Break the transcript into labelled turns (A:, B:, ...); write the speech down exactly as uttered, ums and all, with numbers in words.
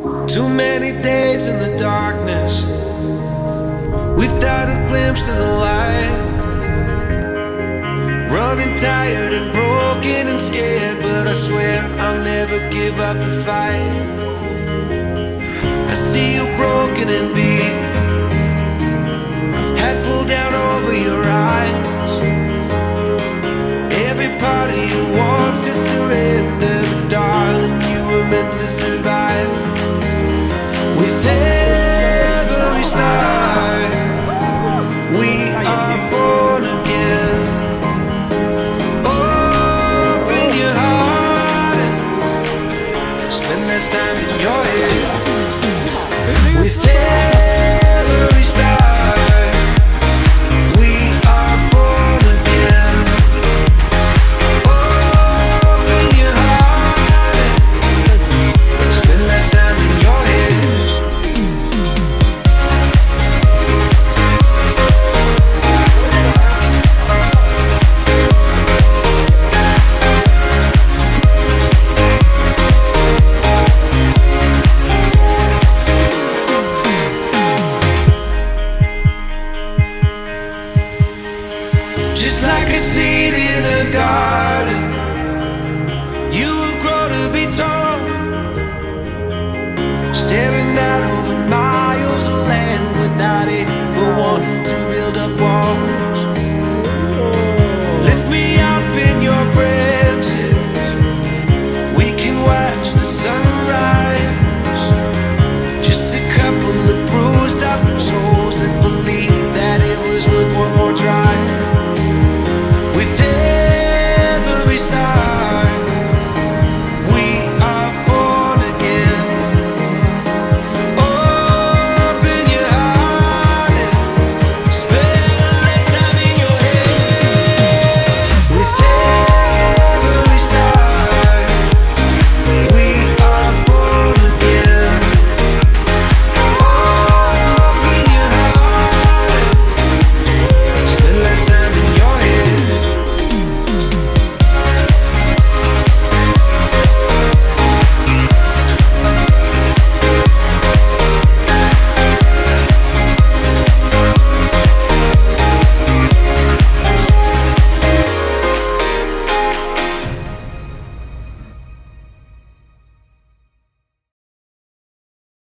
A: Too many days in the darkness without a glimpse of the light. Running tired and broken and scared, but I swear I'll never give up the fight. I see you broken and beat, head pulled down over your eyes. Every part of you wants to surrender, but darling, you were meant to survive. With every start, we are born again. Open your heart, spend less time in your head.